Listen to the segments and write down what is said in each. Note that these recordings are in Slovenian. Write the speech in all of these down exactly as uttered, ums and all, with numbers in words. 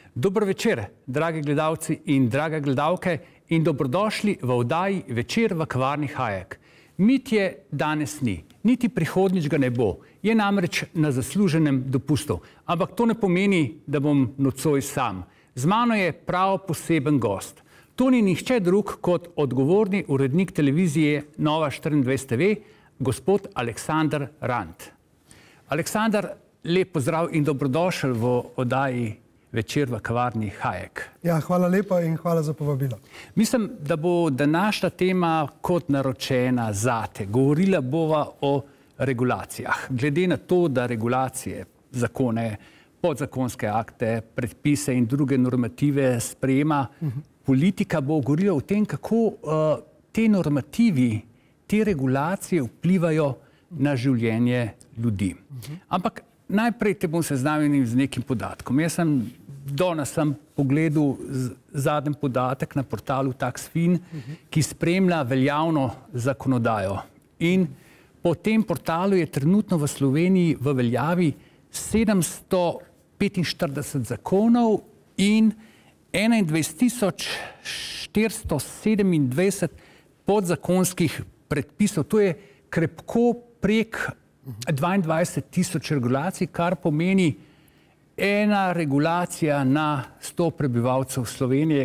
Dober večer, dragi gledalci in drage gledalke, in dobrodošli v oddaji Večer v kavarni Hajek. Mitje danes ni, niti prihodnjič ga ne bo, je namreč na zasluženem dopustu. Ampak to ne pomeni, da bom nocoj sam. Z mano je prav poseben gost. To ni nihče drug kot odgovorni urednik televizije Nova štiriindvajset TV, gospod Aleksander Rant. Aleksander, lep pozdrav in dobrodošel v oddaji Večer v kavarni Hajek. Ja, hvala lepa in hvala za povabilo. Mislim, da bo današnja tema kot naročena zate. Govorila bova o regulacijah. Glede na to, da regulacije, zakone, podzakonske akte, predpise in druge normative sprejema uh-huh. politika, bo govorila o tem, kako uh, te normativi, te regulacije vplivajo na življenje ljudi. Uh-huh. Ampak najprej te bom seznanil z nekim podatkom. Jaz sem danes sem pogledal zadnji podatek na portalu Taxfin, ki spremlja veljavno zakonodajo. In po tem portalu je trenutno v Sloveniji v veljavi sedemsto petinštirideset zakonov in enaindvajset tisoč štiristo sedemindvajset podzakonskih predpisov. To je krepko prek dvaindvajset tisoč regulacij, kar pomeni ena regulacija na sto prebivalcev Slovenije.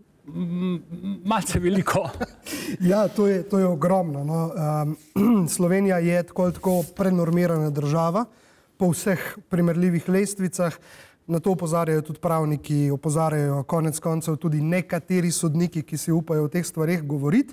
Malce veliko. Ja, to je, to je ogromno. No. Um, Slovenija je tako ali tako prenormirana država po vseh primerljivih lestvicah. Na to opozarjajo tudi pravniki, opozarjajo konec koncev tudi nekateri sodniki, ki si upajo o teh stvareh govoriti.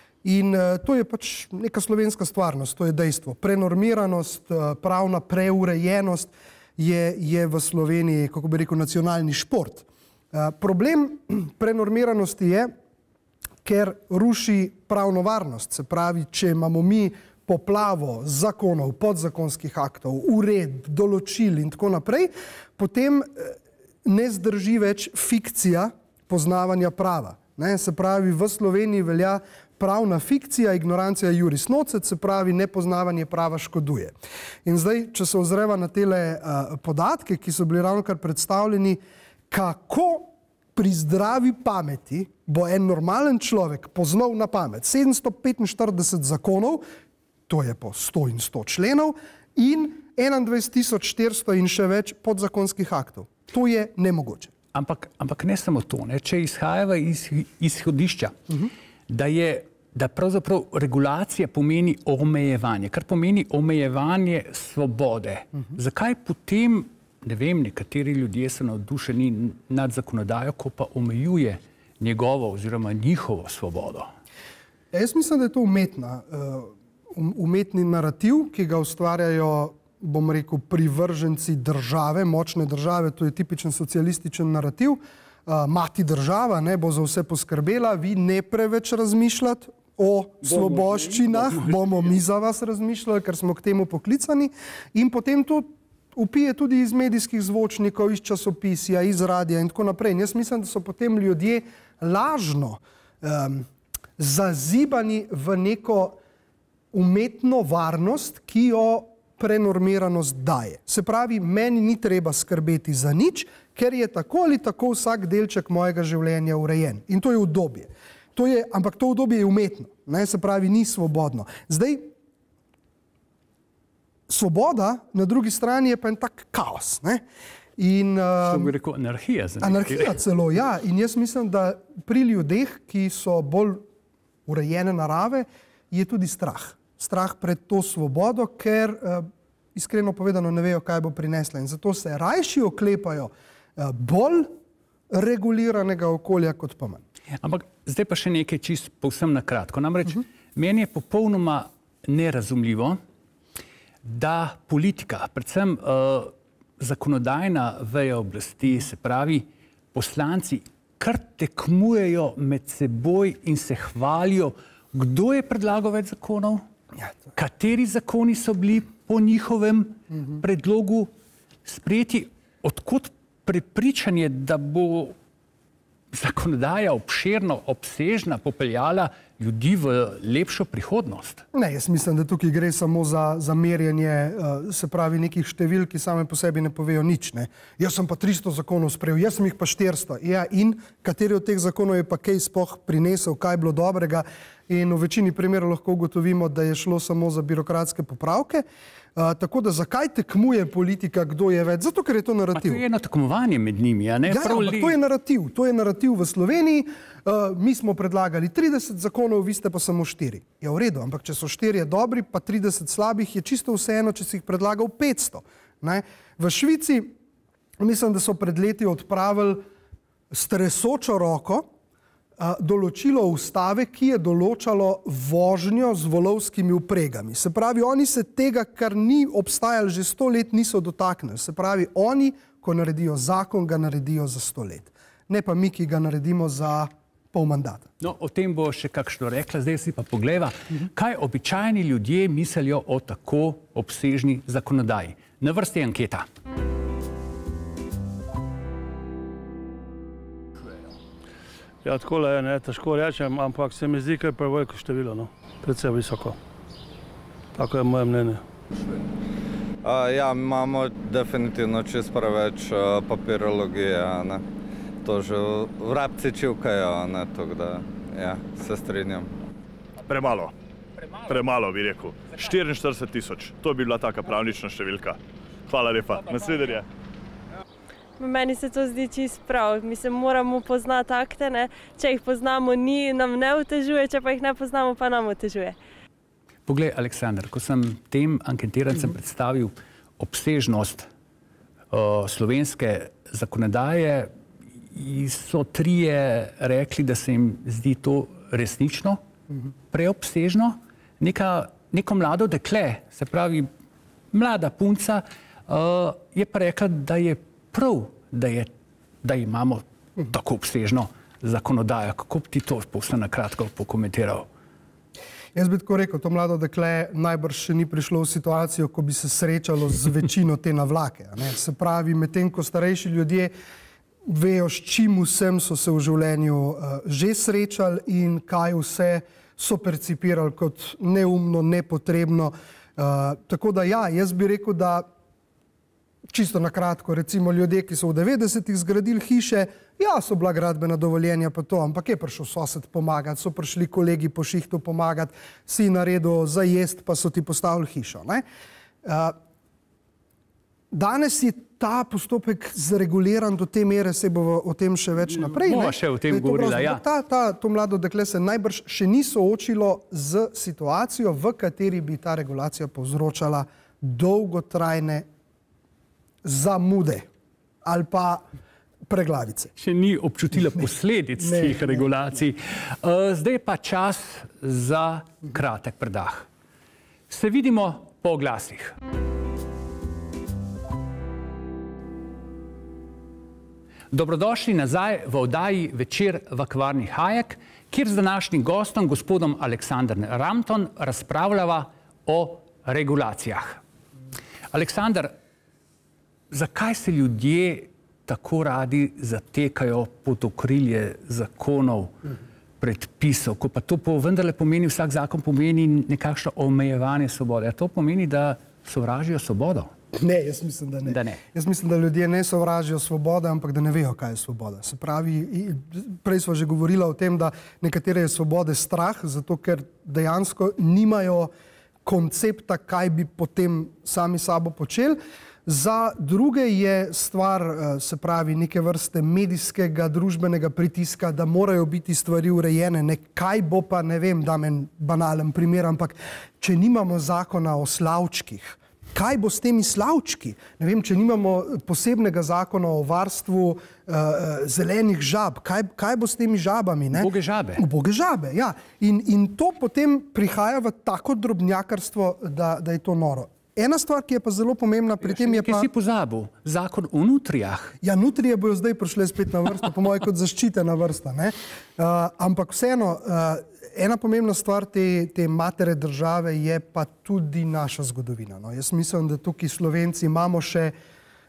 In uh, to je pač neka slovenska stvarnost, to je dejstvo. Prenormiranost, uh, pravna preurejenost je, je v Sloveniji, kako bi rekel, nacionalni šport. Uh, problem prenormiranosti je, ker ruši pravno varnost. Se pravi, če imamo mi poplavo zakonov, podzakonskih aktov, uredb, določil in tako naprej, potem ne zdrži več fikcija poznavanja prava. Ne? Se pravi, v Sloveniji velja pravna fikcija, ignorancija juris nocet, se pravi, nepoznavanje prava škoduje. In zdaj, če se ozreva na tele uh, podatke, ki so bili ravnokar predstavljeni, kako pri zdravi pameti bo en normalen človek poznal na pamet sedemsto petinštirideset zakonov, to je po sto in sto členov, in enaindvajset tisoč štiristo in še več podzakonskih aktov. To je nemogoče. Ampak, ampak ne samo to, ne? Če izhajava iz izhodišča, uh-huh. da je da pravzaprav regulacija pomeni omejevanje, kar pomeni omejevanje svobode. Uh-huh. Zakaj potem, ne vem, nekateri ljudje so navdušeni nad zakonodajo, ko pa omejuje njegovo oziroma njihovo svobodo? Ja, jaz mislim, da je to umetna, uh, umetni narativ, ki ga ustvarjajo, bom rekel, privrženci države, močne države, to je tipičen socialističen narativ. Uh, mati država ne bo za vse poskrbela, vi ne preveč razmišljati o svoboščinah, bomo mi za vas razmišljali, ker smo k temu poklicani, in potem to upije tudi iz medijskih zvočnikov, iz časopisja, iz radija in tako naprej. In jaz mislim, da so potem ljudje lažno um, zazibani v neko umetno varnost, ki jo prenormiranost daje. Se pravi, meni ni treba skrbeti za nič, ker je tako ali tako vsak delček mojega življenja urejen. In to je udobje. To je, ampak to udobje je umetno, ne? Se pravi, ni svobodno. Zdaj, svoboda na drugi strani je pa en tak kaos. Ne? In, uh, Što bi rekel, anarhija. Anarhija celo, ja. In jaz mislim, da pri ljudeh, ki so bolj urejene narave, je tudi strah. Strah pred to svobodo, ker uh, iskreno povedano ne vejo, kaj bo prinesla. In zato se rajši oklepajo uh, bolj reguliranega okolja kot pa manj. Ampak zdaj pa še nekaj čist povsem na kratko. Namreč uh-huh. meni je popolnoma nerazumljivo, da politika, predvsem uh, zakonodajna veja oblasti, se pravi poslanci, kar tekmujejo med seboj in se hvalijo, kdo je predlagal več zakonov, ja, kateri zakoni so bili po njihovem uh-huh. predlogu sprejeti, odkot prepričanje, da bo zakonodaja obširno, obsežna popeljala ljudi v lepšo prihodnost? Ne, jaz mislim, da tukaj gre samo za, za merjenje, se pravi, nekih števil, ki same po sebi ne povejo nič. Ne. Jaz sem pa tristo zakonov sprejel, jaz sem jih pa štiristo. Ja, in kateri od teh zakonov je pa kaj sploh prinesel, kaj je bilo dobrega, in v večini primerov lahko ugotovimo, da je šlo samo za birokratske popravke. Uh, tako da zakaj tekmuje politika, kdo je več? Zato, ker je to narativ. Pa to je eno tekmovanje med njimi, a ne? Ja, ampak to je narativ. To je narativ v Sloveniji. Uh, mi smo predlagali trideset zakonov, vi ste pa samo štiri. Je v redu, ampak če so štirje dobri, pa trideset slabih, je čisto vseeno, če si jih predlagal petsto. Ne? V Švici, mislim, da so pred leti odpravili s tresočo roko določilo ustave, ki je določalo vožnjo z volovskimi vpregami. Se pravi, oni se tega, kar ni obstajalo že sto let, niso dotaknili. Se pravi, oni, ko naredijo zakon, ga naredijo za sto let. Ne pa mi, ki ga naredimo za pol mandata. No, o tem bo še kakšno rekla, zdaj si pa pogleda, kaj običajni ljudje mislijo o tako obsežni zakonodaji. Na vrsti je anketa. Ja, takole je, ne, težko rečem, ampak se mi zdi, da je preveliko število, no, predvsej visoko. Tako je moje mnenje. Uh, ja, imamo definitivno čist preveč uh, papirologije, ne. To že vrabci čivkajo, ne, tako da, ja, se strinjam. Premalo. Premalo, Premalo bi rekel. štiriinštirideset tisoč, to bi bila taka pravnična številka. Hvala lepa, nasvidenje. Meni se to zdi čist prav. Mislim, moramo poznati akte, ne? Če jih poznamo, ni, nam ne otežuje, če pa jih ne poznamo, pa nam otežuje. Poglej, Aleksandar, ko sem tem anketirancem mm-hmm. predstavil obsežnost uh, slovenske zakonodaje, so trije rekli, da se jim zdi to resnično mm-hmm. preobsežno. Neka, neko mlado dekle, se pravi mlada punca, uh, je pa rekla, da je prav, da, je, da imamo tako obsežno zakonodajo. Kako bi ti to povsem na kratko pokomentiral? Jaz bi tako rekel, to mlado dekle najbrž še ni prišlo v situacijo, ko bi se srečalo z večino te navlake. Ne? Se pravi, medtem ko starejši ljudje vejo, s čim vsem so se v življenju uh, že srečali in kaj vse so percipirali kot neumno, nepotrebno. Uh, tako da ja, jaz bi rekel, da čisto na kratko, recimo ljudje, ki so v devetdesetih zgradili hiše, ja, so bila gradbena dovoljenja pa to, ampak je prišel sosed pomagati, so prišli kolegi po šihtu pomagati, si naredil za jest, pa so ti postavili hišo. Ne? Uh, danes je ta postopek zreguliran do te mere, se bo o tem še več naprej. Bova še o tem govorila, ja. Ta, ta, to mlado dekle se najbrž še ni soočilo z situacijo, v kateri bi ta regulacija povzročala dolgotrajne zamude ali pa preglavice. Še ni občutila posledic teh regulacij. Zdaj pa čas za kratek predah. Se vidimo po oglasih. Dobrodošli nazaj v oddaji Večer v kavarni Hajek, kjer z današnjim gostom, gospodom Aleksandrom Ramtom, razpravljava o regulacijah. Aleksandar, zakaj se ljudje tako radi zatekajo pod okrilje zakonov, predpisov, ko pa to vendarle pomeni, vsak zakon pomeni nekakšno omejevanje svobode? A to pomeni, da sovražijo svobodo? Ne, jaz mislim, da ne. Da ne. Jaz mislim, da ljudje ne sovražijo svobode, ampak da ne vejo, kaj je svoboda. Se pravi, prej smo že govorila o tem, da nekatere je svobode strah, zato ker dejansko nimajo koncepta, kaj bi potem sami sabo počeli. Za druge je stvar, se pravi, neke vrste medijskega, družbenega pritiska, da morajo biti stvari urejene. Ne, kaj bo pa, ne vem, dam en banalen primer, ampak če nimamo zakona o slavčkih, kaj bo s temi slavčki? Ne vem, če nimamo posebnega zakona o varstvu uh, zelenih žab, kaj, kaj bo s temi žabami? Ne? Uboge žabe. Uboge žabe, ja. In, in to potem prihaja v tako drobnjakarstvo, da, da je to noro. Ena stvar, ki je pa zelo pomembna pri tem je pa... Ki si pozabil, zakon o nutrijah. Ja, nutrije bojo zdaj prišle spet na vrsto, po moje kot zaščitena vrsta. Ne? Uh, ampak vseeno, uh, ena pomembna stvar te, te matere države je pa tudi naša zgodovina. No? Jaz mislim, da tukaj Slovenci imamo še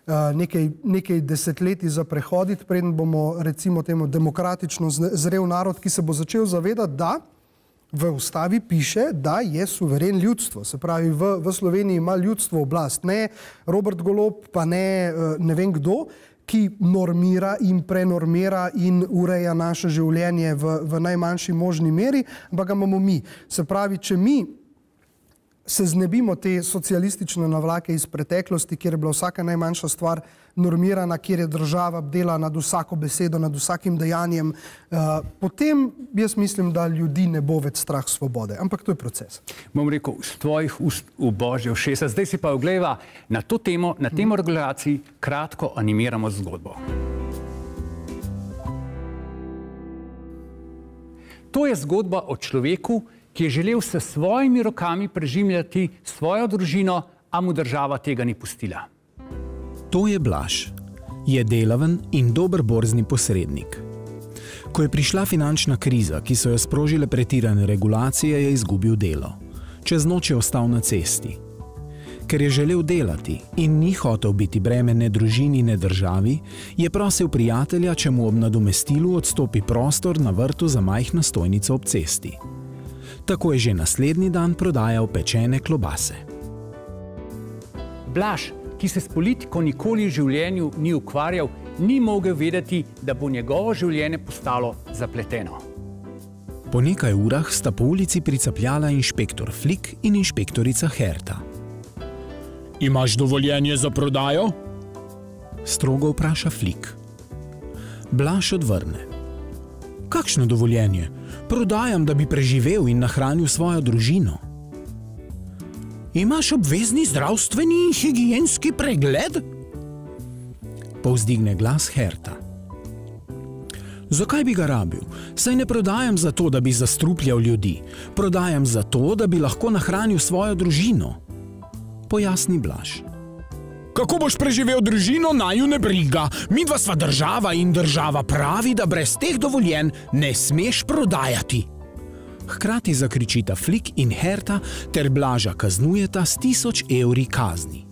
nekaj, nekaj desetletij za prehoditi, preden bomo recimo temu demokratično zrel narod, ki se bo začel zavedati, da v ustavi piše, da je suveren ljudstvo. Se pravi, v, v Sloveniji ima ljudstvo oblast, ne Robert Golob, pa ne ne vem kdo, ki normira in prenormira in ureja naše življenje v, v najmanjši možni meri, ampak ga imamo mi. Se pravi, če mi se znebimo te socialistične navlake iz preteklosti, kjer je bila vsaka najmanjša stvar normirana, kjer je država bdela nad vsako besedo, nad vsakim dejanjem, potem jaz mislim, da ljudi ne bo več strah svobode. Ampak to je proces. Bom rekel, z tvojih ust v božje ušesa. Zdaj si pa oglejva na to temo, na temo regulacij, kratko animiramo zgodbo. To je zgodba o človeku, ki je želel s svojimi rokami preživljati svojo družino, a mu država tega ni pustila. To je Blaž. Je delaven in dober borzni posrednik. Ko je prišla finančna kriza, ki so jo sprožile pretirane regulacije, je izgubil delo. Čez noč je ostal na cesti. Ker je želel delati in ni hotel biti breme ne družini, ne državi, je prosil prijatelja, če mu ob nadomestilu odstopi prostor na vrtu za majhno stojnico ob cesti. Tako je že naslednji dan prodajal pečene klobase. Blaž, ki se s politiko nikoli v življenju ni ukvarjal, ni mogel vedeti, da bo njegovo življenje postalo zapleteno. Po nekaj urah sta po ulici pricapljala inšpektor Flik in inšpektorica Herta. Imaš dovoljenje za prodajo? Strogo vpraša Flik. Blaž odvrne. Kakšno dovoljenje? Prodajam, da bi preživel in nahranil svojo družino. Imaš obvezni zdravstveni in higienski pregled? Povzdigne glas Herta. Zakaj bi ga rabil? Saj ne prodajam zato, da bi zastrupljal ljudi. Prodajam zato, da bi lahko nahranil svojo družino. Pojasni Blaž. Kako boš preživel družino, naju ne briga. Midva sva država in država pravi, da brez teh dovoljenj ne smeš prodajati. Hkrati zakričita Flik in Herta ter Blaža kaznujeta s tisoč evri kazni.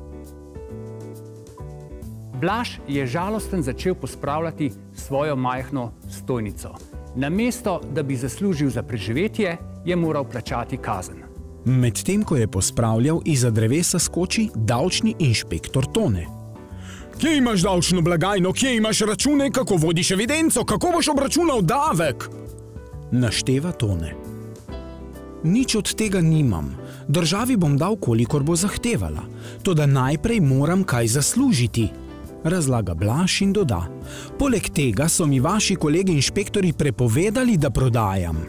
Blaž je žalosten začel pospravljati svojo majhno stojnico. Namesto, da bi zaslužil za preživetje, je moral plačati kazen. Medtem ko je pospravljal, izza drevesa skoči davčni inšpektor Tone. Kje imaš davčno blagajno, kje imaš račune, kako vodiš evidenco, kako boš obračunal davek? Našteva Tone. Nič od tega nimam. Državi bom dal, kolikor bo zahtevala. Toda najprej moram kaj zaslužiti. Razlaga Blaž in doda. Poleg tega so mi vaši kolegi inšpektori prepovedali, da prodajam.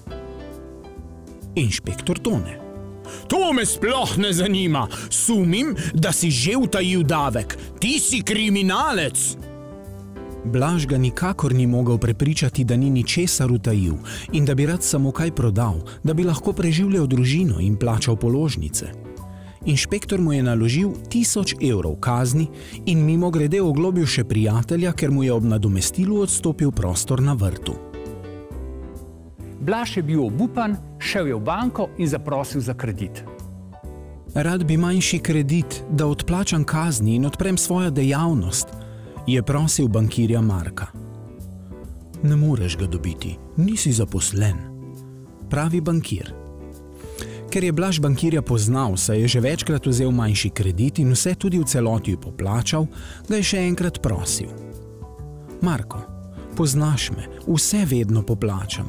Inšpektor Tone. To me sploh ne zanima. Sumim, da si že utajil davek. Ti si kriminalec. Blaž ga nikakor ni mogel prepričati, da ni ničesar utajil in da bi rad samo kaj prodal, da bi lahko preživljal družino in plačal položnice. Inšpektor mu je naložil tisoč evrov kazni in mimogrede oglobil še prijatelja, ker mu je ob nadomestilu odstopil prostor na vrtu. Blaž je bil obupan, šel je v banko in zaprosil za kredit. Rad bi manjši kredit, da odplačam kazni in odprem svojo dejavnost, je prosil bankirja Marka. Ne moreš ga dobiti, nisi zaposlen, pravi bankir. Ker je Blaž bankirja poznal, saj je že večkrat vzel manjši kredit in vse tudi v celoti poplačal, ga je še enkrat prosil. Marko, poznaš me, vse vedno poplačam.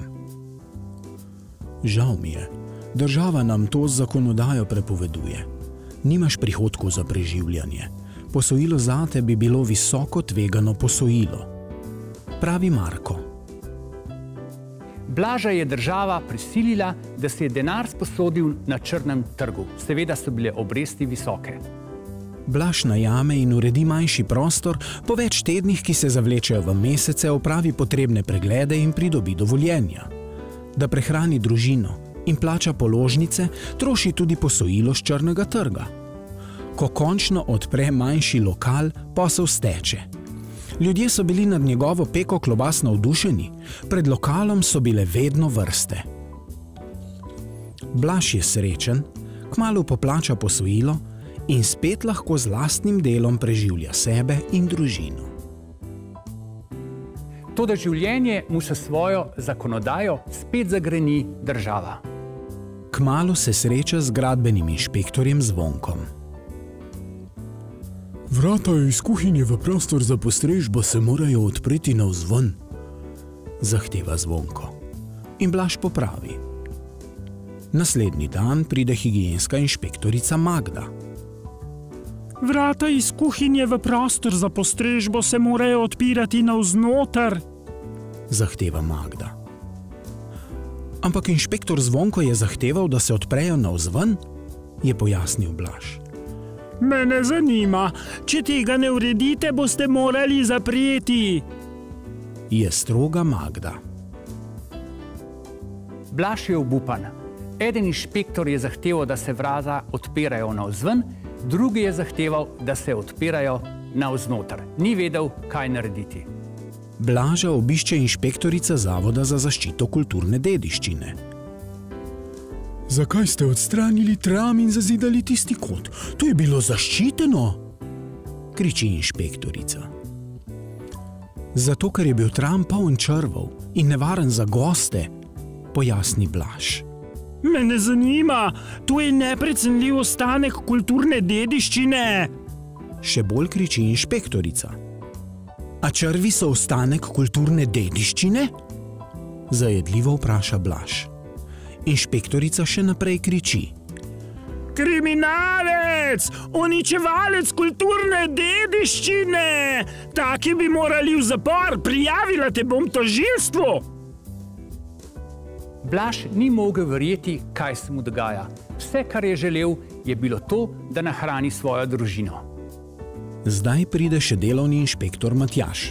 Žal mi je, država nam to z zakonodajo prepoveduje. Nimaš prihodkov za preživljanje. Posojilo zate bi bilo visoko tvegano posojilo, pravi Marko. Blaža je država prisilila, da se je denar sposodil na črnem trgu. Seveda so bile obresti visoke. Blaž najame in uredi manjši prostor, po več tednih, ki se zavlečejo v mesece, opravi potrebne preglede in pridobi dovoljenja. Da prehrani družino in plača položnice, troši tudi posojilo s črnega trga. Ko končno odpre manjši lokal, posel steče. Ljudje so bili nad njegovo peko klobas navdušeni, pred lokalom so bile vedno vrste. Blaž je srečen, kmalu poplača posojilo in spet lahko z lastnim delom preživlja sebe in družino. Toda življenje mu se svojo zakonodajo spet zagreni država. Kmalu se sreča z gradbenim inšpektorjem Zvonkom. Vrata iz kuhinje v prostor za postrežbo se morajo odpreti navzven, zahteva Zvonko. In Blaž popravi. Naslednji dan pride higienska inšpektorica Magda. Vrata iz kuhinje v prostor za postrežbo se morajo odpirati navznoter, zahteva Magda. Ampak inšpektor Zvonko je zahteval, da se odprejo navzven, je pojasnil Blaž. Mene zanima, če tega ne uredite, boste morali zapreti, je stroga Magda. Blaž je obupan. Eden inšpektor je zahteval, da se vrata odpirajo navzven, drugi je zahteval, da se odpirajo navznoter. Ni vedel, kaj narediti. Blaža obišče inšpektorica Zavoda za zaščito kulturne dediščine. Zakaj ste odstranili tram in zazidali tisti kot? To je bilo zaščiteno, kriči inšpektorica. Zato, ker je bil tram poln črvov in nevaren za goste, pojasni Blaž. Mene zanima, to je neprecenljiv ostanek kulturne dediščine, še bolj kriči inšpektorica. A črvi so ostanek kulturne dediščine? Zajedljivo vpraša Blaž. Inšpektorica še naprej kriči. Kriminalec, uničevalec kulturne dediščine! Taki bi morali v zapor, prijavila te bom tožilstvu! Blaž ni mogel verjeti, kaj se mu dogaja. Vse, kar je želel, je bilo to, da nahrani svojo družino. Zdaj pride še delovni inšpektor Matjaž.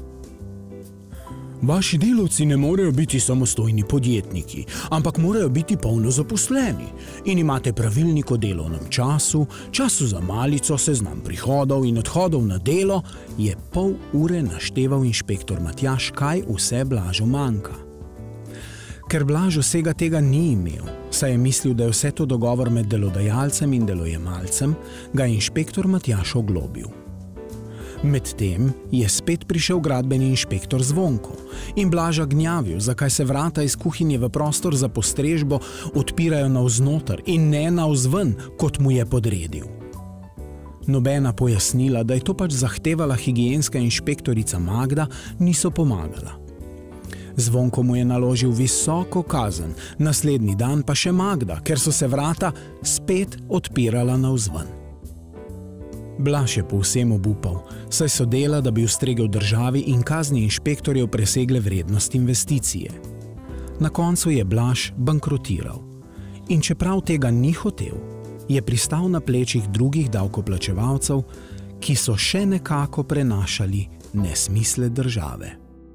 Vaši delavci ne morejo biti samostojni podjetniki, ampak morajo biti polno zaposleni in imate pravilnik o delovnem času, času za malico, seznam prihodov in odhodov na delo, je pol ure našteval inšpektor Matjaž, kaj vse Blažu manjka. Ker Blaž vsega tega ni imel, saj je mislil, da je vse to dogovor med delodajalcem in delojemalcem, ga je inšpektor Matjaž oglobil. Medtem je spet prišel gradbeni inšpektor Zvonko in Blaža gnjavil, zakaj se vrata iz kuhinje v prostor za postrežbo odpirajo navznoter in ne navzven, kot mu je podredil. Nobena pojasnila, da je to pač zahtevala higienska inšpektorica Magda, niso pomagala. Zvonko mu je naložil visoko kazen, naslednji dan pa še Magda, ker so se vrata spet odpirala navzven. Blaž je povsem obupal, saj so dela, da bi ustregel državi in kazni inšpektorjev presegle vrednost investicije. Na koncu je Blaž bankrotiral. In čeprav tega ni hotel, je pristal na plečih drugih davkoplačevalcev, ki so še nekako prenašali nesmisle države.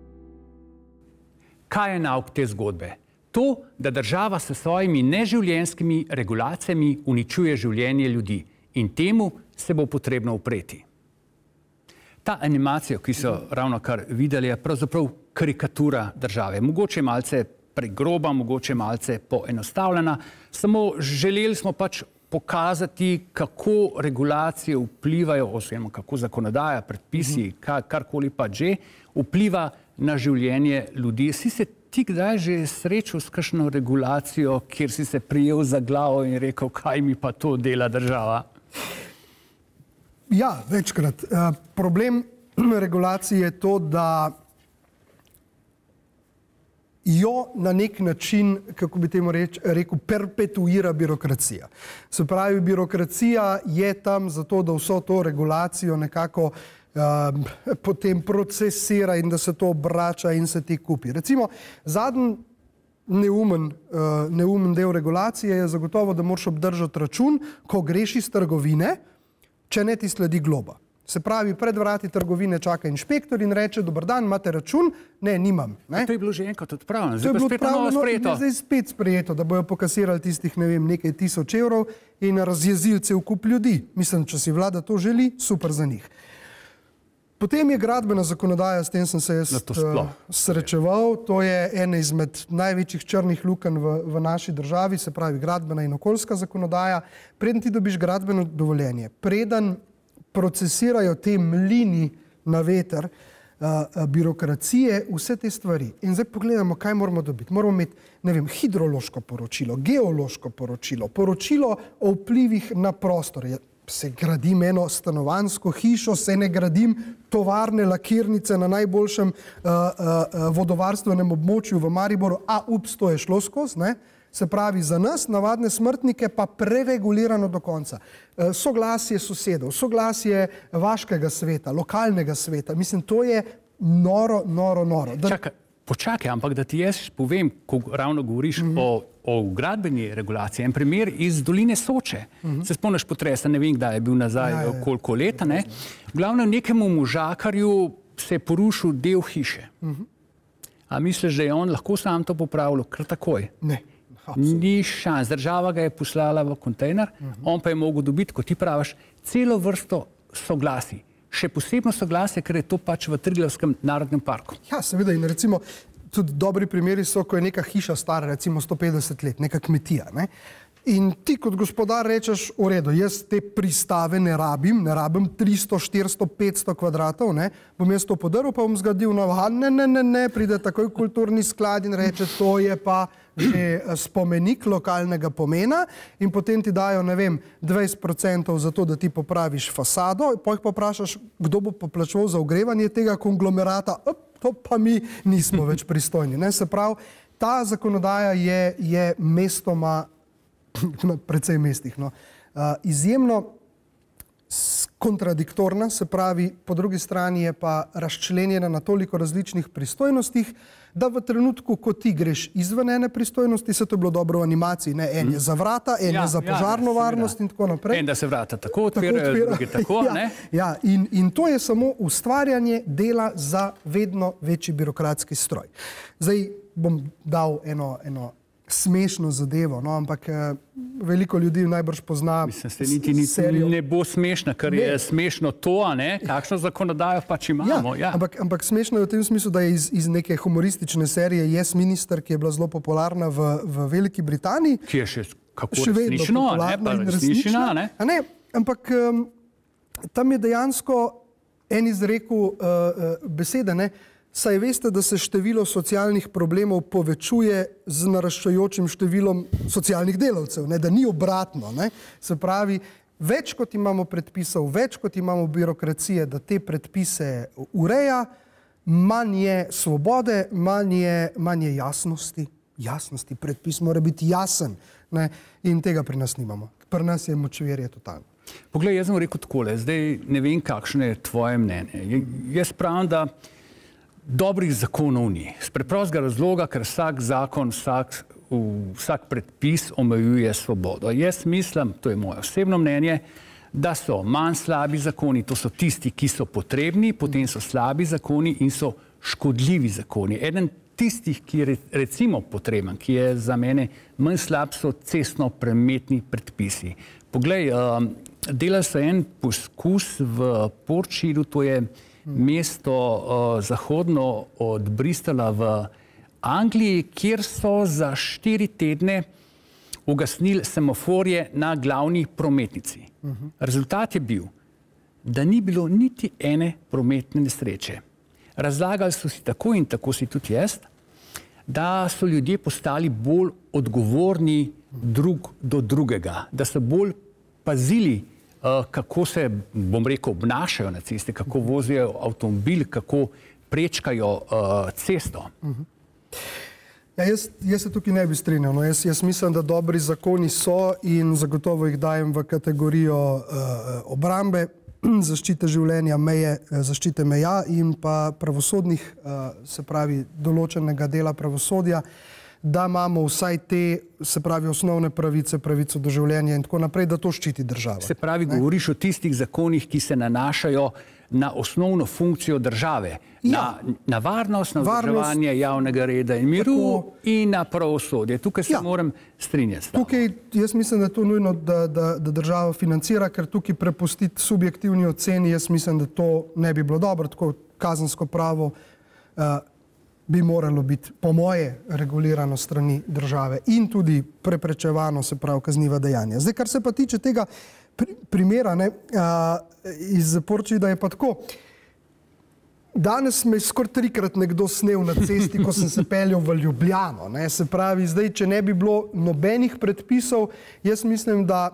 Kaj je nauk te zgodbe? To, da država s svojimi neživljenjskimi regulacijami uničuje življenje ljudi in temu se bo potrebno upreti. Ta animacija, ki so ravno kar videli, je pravzaprav karikatura države. Mogoče malce pregroba, mogoče malce poenostavljena, samo želeli smo pač pokazati, kako regulacije vplivajo, oziroma kako zakonodaja, predpisi, kar, karkoli pa že, vpliva na življenje ljudi. Si se ti kdaj že srečal s kakšno regulacijo, kjer si se prijel za glavo in rekel, kaj mi pa to dela država? Ja, večkrat. Problem regulacije je to, da jo na nek način, kako bi temu reč, rekel, perpetuira birokracija. Se pravi, birokracija je tam zato, da vso to regulacijo nekako uh, potem procesira in da se to obrača in se ti kupi. Recimo, zadnji neumen, uh, neumen del regulacije je zagotovo, da moraš obdržati račun, ko greš iz trgovine, če ne ti sledi globa. Se pravi, pred vrati trgovine čaka inšpektor in reče, dober dan, imate račun? Ne, nimam. Ne? To je bilo že enkrat odpravljeno, zdaj pa spet novo sprejeto. Zdaj spet sprejeto, da bojo pokasirali tistih, ne vem, nekaj tisoč evrov in razjezili cel kup ljudi. Mislim, če si vlada to želi, super za njih. Potem je gradbena zakonodaja, s tem sem se jaz srečeval. To je ena izmed največjih črnih lukenj v, v naši državi, se pravi gradbena in okoljska zakonodaja. Preden ti dobiš gradbeno dovoljenje, preden procesirajo te mlini na veter, uh, birokracije, vse te stvari. In zdaj pogledamo, kaj moramo dobiti. Moramo imeti, ne vem, hidrološko poročilo, geološko poročilo, poročilo o vplivih na prostor. Se gradim eno stanovanjsko hišo, se ne gradim tovarne, lakirnice na najboljšem uh, uh, vodovarstvenem območju v Mariboru, a ups, to je šlo skozi, ne? Se pravi, za nas, navadne smrtnike, pa preregulirano do konca. Uh, soglasje sosedov, soglasje vaškega sveta, lokalnega sveta, mislim, to je noro, noro, noro. Da... Čakaj, počakaj, ampak da ti jaz povem, ko ravno govoriš mm-hmm. o o gradbeni regulaciji. En primer iz doline Soče. Uh-huh. Se spomniš potresa, ne vem, kdaj je bil nazaj, ja, koliko leta, ne? V glavnem nekemu možakarju se je porušil del hiše. Uh-huh. A misliš, da je on lahko sam to popravil kar takoj? Ne. Ni šans. Država ga je poslala v kontejner, uh-huh. on pa je mogel dobiti, kot ti praviš, celo vrsto soglasij. Še posebno soglasje, ker je to pač v Triglavskem narodnem parku. Ja, seveda, in recimo tudi dobri primeri so, ko je neka hiša stara, recimo sto petdeset let, neka kmetija. Ne? In ti kot gospodar rečeš, v redu, jaz te pristave ne rabim, ne rabim tristo, štiristo, petsto kvadratov, ne? Bom jaz to podaril, pa bom zgradil novo. Ne, ne, ne, ne, pride takoj kulturni sklad in reče, to je pa že spomenik lokalnega pomena in potem ti dajo, ne vem, dvajset procentov za to, da ti popraviš fasado, pa jih poprašaš, kdo bo poplačeval za ogrevanje tega konglomerata, op, to pa mi nismo več pristojni. Ne? Se pravi, ta zakonodaja je, je mestoma, na precej mestih, no, uh, izjemno kontradiktorna, se pravi, po drugi strani je pa razčlenjena na toliko različnih pristojnostih, da v trenutku, ko ti greš izven ene pristojnosti, se to je bilo dobro v animaciji, ne? En je za vrata, en ja, je za požarno ja, varnost in tako naprej. En, da se vrata tako odpirajo, drugi tako, ja, ne? Ja, in, in to je samo ustvarjanje dela za vedno večji birokratski stroj. Zdaj bom dal eno, eno smešno zadevo, no, ampak eh, veliko ljudi najbrž pozna Mislim, se niti, niti serijo. Ne bo smešna, ker ne. Je smešno to, a ne? Kakšno zakonodajo pač imamo. Ja, ja. Ampak, ampak smešno je v tem smislu, da je iz, iz neke humoristične serije Yes Minister, ki je bila zelo popularna v, v Veliki Britaniji. Ki je še kako še resnično, ne? Pa resnična, ne? A ne? Ampak um, tam je dejansko en izrekel uh, uh, besede, ne? Saj veste, da se število socialnih problemov povečuje z naraščajočim številom socialnih delavcev, ne? Da ni obratno. Ne? Se pravi, več kot imamo predpisov, več kot imamo birokracije, da te predpise ureja, manj je svobode, manj je, manj je jasnosti. Jasnosti, predpis mora biti jasen, ne? In tega pri nas nimamo. Pri nas je močvirje totalno. Poglej, jaz sem rekel takole, zdaj ne vem, kakšno je tvoje mnenje. Jaz pravim, da dobrih zakonov ni. Z preprostega razloga, ker vsak zakon, vsak, vsak predpis omejuje svobodo. Jaz mislim, to je moje osebno mnenje, da so manj slabi zakoni, to so tisti, ki so potrebni, potem so slabi zakoni in so škodljivi zakoni. Eden tistih, ki je recimo potreben, ki je za mene manj slab, so cestno-prometni predpisi. Poglej, delali so en poskus v Portširju, to je mesto uh, zahodno od Bristola v Angliji, kjer so za štiri tedne ugasnili semaforje na glavni prometnici. Uh-huh. Rezultat je bil, da ni bilo niti ene prometne nesreče. Razlagali so si tako in tako si tudi jaz, da so ljudje postali bolj odgovorni drug do drugega, da so bolj pazili, Uh, kako se, bom rekel, obnašajo na cesti, kako vozijo avtomobil, kako prečkajo uh, cesto. Uh-huh. Ja, jaz, jaz se tukaj ne bi strinjal. No, jaz, jaz mislim, da dobri zakoni so in zagotovo jih dajem v kategorijo uh, obrambe, zaščite življenja, meje, zaščite meja in pa pravosodnih, uh, se pravi, določenega dela pravosodja, da imamo vsaj te, se pravi, osnovne pravice, pravico do življenja in tako naprej, da to ščiti država. Se pravi, ne? Govoriš o tistih zakonih, ki se nanašajo na osnovno funkcijo države, Ja. na, na varnost, na Varnost. vzdrževanje javnega reda in miru Tako. in na pravosodje. Tukaj se Ja. moram strinjati. s tabo. Tukaj jaz mislim, da je to nujno, da, da, da država financira, ker tukaj prepustiti subjektivni oceni, jaz mislim, da to ne bi bilo dobro. Tako kazensko pravo uh, bi moralo biti, po moje, regulirano strani države in tudi preprečevano, se pravi, kazniva dejanja. Zdaj, kar se pa tiče tega pri, primera ne, uh, iz Porčida, je pa tako. Danes me je skoraj trikrat nekdo snel na cesti, ko sem se peljal v Ljubljano. Ne. Se pravi, zdaj, če ne bi bilo nobenih predpisov, jaz mislim, da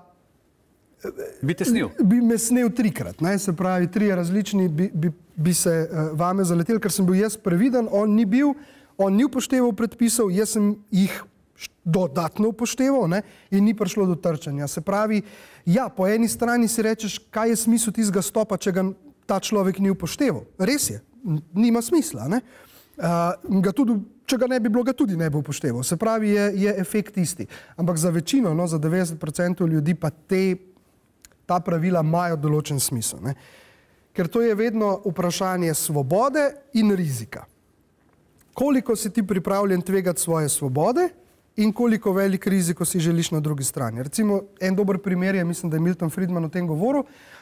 Bi te snil? bi me snel trikrat. Ne. Se pravi, trije različni bi, bi, bi se uh, vame zaleteli, ker sem bil jaz previden, on ni bil, on ni upošteval predpisov, jaz sem jih dodatno upošteval, ne, in ni prišlo do trčanja. Se pravi, ja, po eni strani si rečeš, kaj je smisel tistega stopa, če ga ta človek ni upošteval. Res je, nima smisla. Ne? Uh, ga tudi, če ga ne bi bilo, ga tudi ne bi upošteval. Se pravi, je, je efekt isti. Ampak za večino, no, za devetdeset procentov ljudi pa te, ta pravila imajo določen smisel. Ne? Ker to je vedno vprašanje svobode in rizika. Koliko si ti pripravljen tvegati svoje svobode in koliko velik riziko si želiš na drugi strani. Recimo, en dober primer je, mislim, da je Milton Friedman o tem govoril,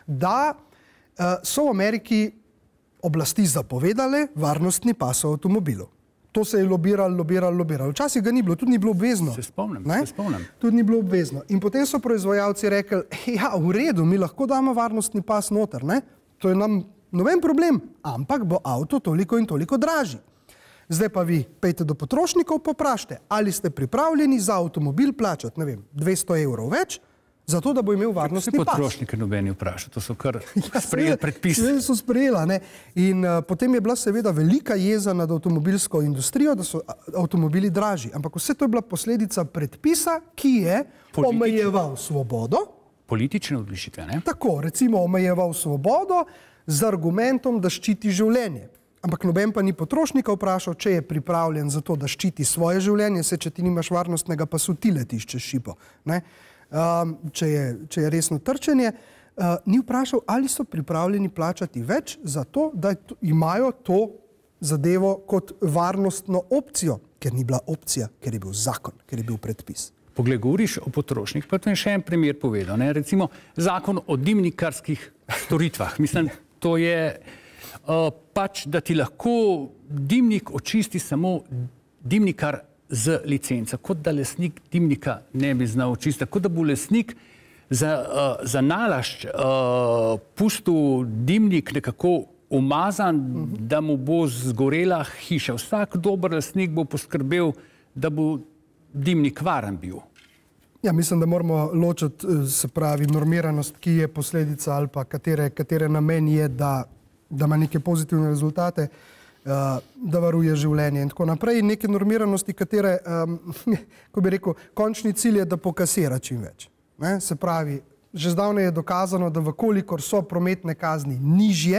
da uh, so v Ameriki oblasti zapovedale varnostni pas v avtomobilu. To se je lobiralo, lobiralo, lobiralo. Včasih ga ni bilo, tudi ni bilo obvezno. Se spomnim, Ne? se spomnim. Tudi ni bilo obvezno. In potem so proizvajalci rekli, ja, v redu, mi lahko damo varnostni pas noter, ne? To je nam noben problem, ampak bo avto toliko in toliko dražji. Zdaj pa vi pejte do potrošnikov, poprašite, ali ste pripravljeni za avtomobil plačati, ne vem, dvesto evrov več, zato da bo imel varnostni Se pas. potrošnike nobeni vpraša, to so kar Ja, sprejeli seveda, predpise. seveda so sprejela, ne. In uh, potem je bila seveda velika jeza nad avtomobilsko industrijo, da so a, avtomobili dražji. Ampak vse to je bila posledica predpisa, ki je Političen. omejeval svobodo, Politične odločitve, ne? tako, recimo omejeval svobodo z argumentom, da ščiti življenje. Ampak noben pa ni potrošnika vprašal, če je pripravljen za to, da ščiti svoje življenje, se če ti nimaš varnostnega pasu, ti letiš čez šipo. Ne? Um, če, je, če je resno trčenje, uh, ni vprašal, ali so pripravljeni plačati več za to, da to, imajo to zadevo kot varnostno opcijo, ker ni bila opcija, ker je bil zakon, ker je bil predpis. Poglej, govoriš o potrošnikih, pa to je še en primer povedal. Ne? Recimo zakon o dimnikarskih storitvah. Mislim, to je uh, pač, da ti lahko dimnik očisti samo dimnikar z licenco, kot da lesnik dimnika ne bi znal očistiti, kot da bo lesnik za, uh, za nalašč uh, pustil dimnik nekako umazan, uh-huh. da mu bo zgorela hiša. Vsak dober lesnik bo poskrbel, da bo dimnik varen bil. Ja, mislim, da moramo ločiti, se pravi, normiranost, ki je posledica ali pa katere, katere namen je, da, da ima neke pozitivne rezultate, uh, da varuje življenje in tako naprej. In neke normiranosti, katere, um, ko bi rekel, končni cilj je, da pokasira čim več. Ne? Se pravi, že zdavnaj je dokazano, da vkolikor so prometne kazni nižje,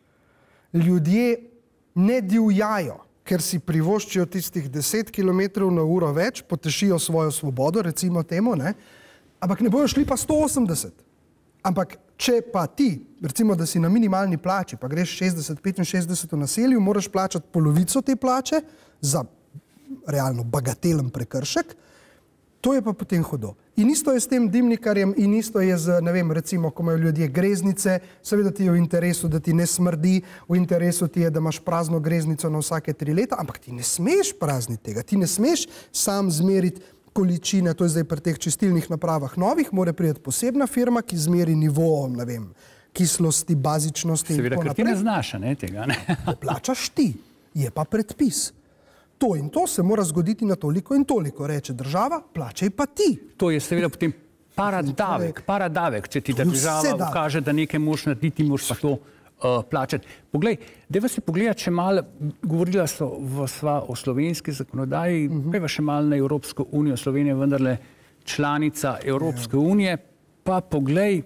ljudje ne divjajo, ker si privoščijo tistih deset kilometrov na uro več, potešijo svojo svobodo, recimo temu, ne? Ampak ne bojo šli pa sto osemdeset. Ampak če pa ti, recimo, da si na minimalni plači, pa greš šestdeset, petinšestdeset v naselju, moraš plačati polovico te plače za realno bagatelen prekršek, to je pa potem hudo. In isto je s tem dimnikarjem in isto je z, ne vem, recimo, ko imajo ljudje greznice, seveda ti je v interesu, da ti ne smrdi, v interesu ti je, da imaš prazno greznico na vsake tri leta, ampak ti ne smeš prazniti tega, ti ne smeš sam zmeriti količine, to je zdaj pri teh čistilnih napravah novih, mora priti posebna firma, ki zmeri nivo, ne vem, kislosti, bazičnosti in Seveda, tako ker naprej. ti ne znaša, ne, tega, ne? Plačaš ti, je pa predpis. To in to se mora zgoditi na toliko in toliko, reče država, plačaj pa ti. To je seveda potem paradavek, paradavek, če ti To je vse država davek. ukaže, da nekaj moraš narediti, moraš pa to uh, plačati. Poglej, dajva si pogledati še malo, govorila so v sva o slovenski zakonodaji, uh-huh. pojva še malo na Evropsko unijo, Slovenija je vendarle članica Evropske yeah. unije, pa poglej,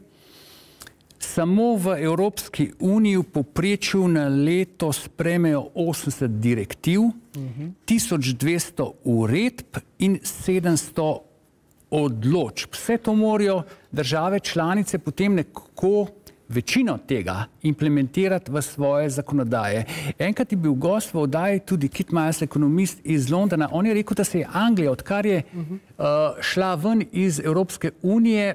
samo v Evropski uniji v povprečju na leto sprejmejo osemdeset direktiv, uh-huh. tisoč dvesto uredb in sedemsto odločb. Vse to morajo države članice potem nekako večino tega implementirati v svoje zakonodaje. Enkrat je bil gost v oddaji tudi Kit Miles, ekonomist iz Londona. On je rekel, da se je Anglija, odkar je uh, šla ven iz Evropske unije,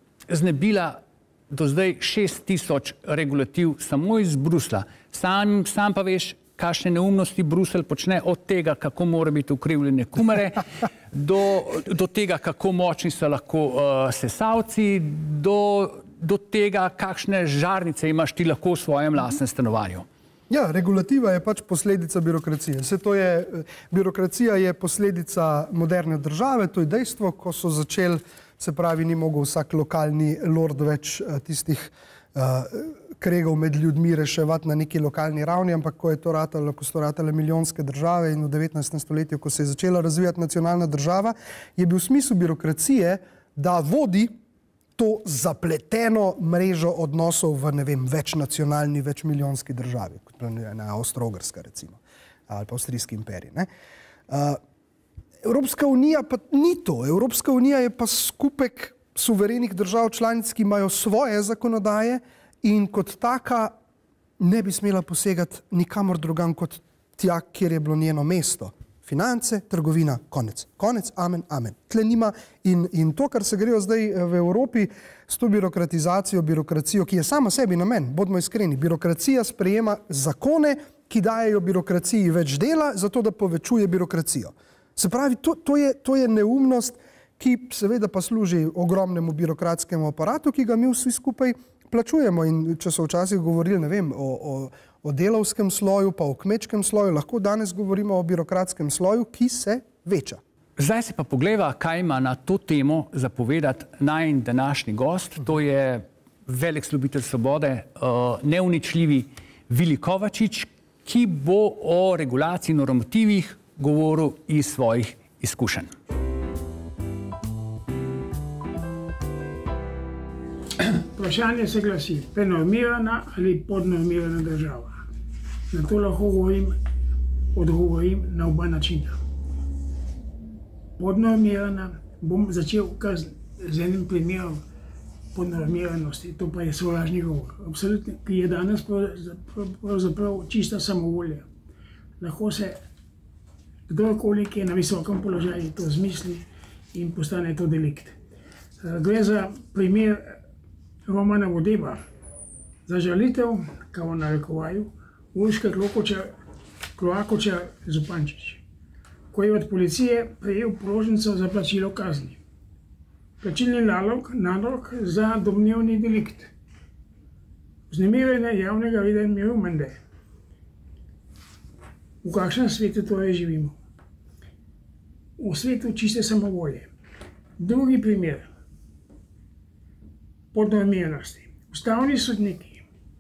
znebila do zdaj šest tisoč regulativ samo iz Bruslja. Sam, sam pa veš, kakšne neumnosti Bruselj počne, od tega, kako mora biti ukrivljene kumare, do, do tega, kako močni so lahko uh, sesalci, do, do tega, kakšne žarnice imaš ti lahko v svojem lastnem stanovanju. Ja, regulativa je pač posledica birokracije. Vse to je, birokracija je posledica moderne države, to je dejstvo, ko so začeli, se pravi, ni mogel vsak lokalni lord več tistih uh, kregov med ljudmi reševati na neki lokalni ravni, ampak ko je to ratalo, ko so ratale milijonske države in v devetnajstem stoletju, ko se je začela razvijati nacionalna država, je bil smisel birokracije, da vodi to zapleteno mrežo odnosov v, ne vem, večnacionalni, večmilijonski državi, kot je Avstro-Ogrska recimo, ali pa Avstrijski imperij. Ne? Uh, Evropska unija pa ni to. Evropska unija je pa skupek suverenih držav članic, ki imajo svoje zakonodaje in kot taka ne bi smela posegati nikamor drugam kot tja, kjer je bilo njeno mesto. Finance, trgovina, konec. Konec, amen, amen. Tle nima in, in to, kar se grejo zdaj v Evropi s to birokratizacijo, birokracijo, ki je sama sebi namen, bodimo iskreni, birokracija sprejema zakone, ki dajejo birokraciji več dela, zato da povečuje birokracijo. Se pravi, to, to, je, to je neumnost, ki seveda pa služi ogromnemu birokratskemu aparatu, ki ga mi vsi skupaj plačujemo. In če so včasih govorili, ne vem, o, o, o delavskem sloju, pa o kmečkem sloju, lahko danes govorimo o birokratskem sloju, ki se veča. Zdaj se pa poglejva, kaj ima na to temo zapovedati najin današnji gost. To je velik ljubitelj svobode, uh, neuničljivi Vili Kovačič, ki bo o regulaciji normativih govoril iz svojih izkušenj. Vprašanje se glasi, prenormirana ali podnormirana država. Na to lahko govorim, odgovorim na oba načina. Podnormirana, bom začel kar z enim primerom podnormiranosti, to pa je sovražni govor. Absolutno, ki je danes pravzaprav čista samovolja. Lahko se kdorkoli, ki je na visokem položaju, to zmisli in postane to delikt. Gre za primer Romana Vodeba, za žalitev, kao narekovaju, Urška Kloakočar Zupančič, ko je od policije prejel položnico za plačilo kazni. Plačilni nalog, nalog za domnevni delikt. Vznemirjanje javnega reda in miru mende. V kakšnem svetu torej živimo? V svetu čiste samovolje. Drugi primer podnormiranosti. Ustavni sodniki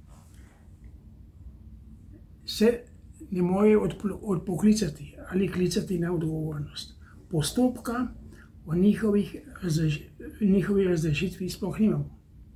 se ne morejo odpoklicati ali klicati na odgovornost. Postopka o njihovih njihovi razrešitvi sploh nimamo.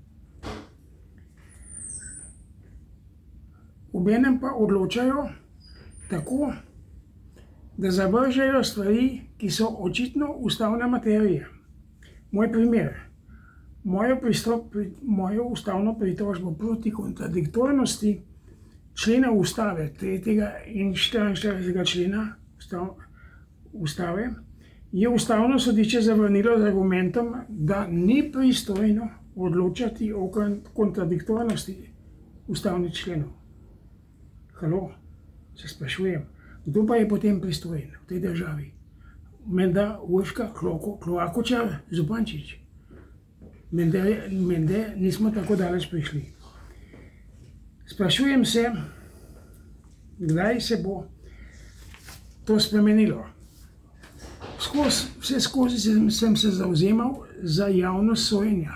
Obenem pa odločajo tako, da zavržejo stvari, ki so očitno ustavna materija. Moj primer, mojo, pristop, mojo ustavno pritožbo proti kontradiktornosti člena ustave, tretjega in štiriinštiridesetega člena ustav, ustave, je ustavno sodišče zavrnilo z argumentom, da ni pristojno odločati o kontradiktornosti ustavnih členov. Halo, se sprašujem, kdo pa je potem pristojen v tej državi? Menda Urška Kloakočar Zupančič. Mende, mende nismo tako daleč prišli. Sprašujem se, kdaj se bo to spremenilo. Skozi, vse skozi sem, sem se zavzemal za javnost sojenja.